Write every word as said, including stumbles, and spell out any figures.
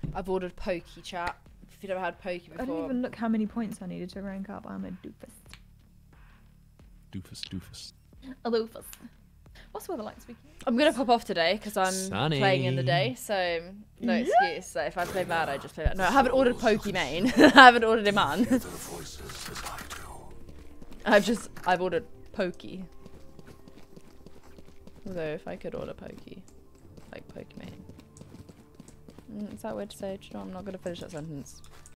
I've ordered Poki, chat. If you've never had Poki before. I didn't even look how many points I needed to rank up. I'm a doofus. Doofus, doofus. A doofus. What's the weather like speaking? I'm gonna pop off today because I'm Sunny. playing in the day, so no Yeah. excuse. So if I play bad, I just play bad. No, I haven't ordered Poki main. I haven't ordered him on. I've just I've ordered Poki. Although if I could order Poki, like Poki main. Mm, is that weird to say? Do you know, I'm not gonna finish that sentence.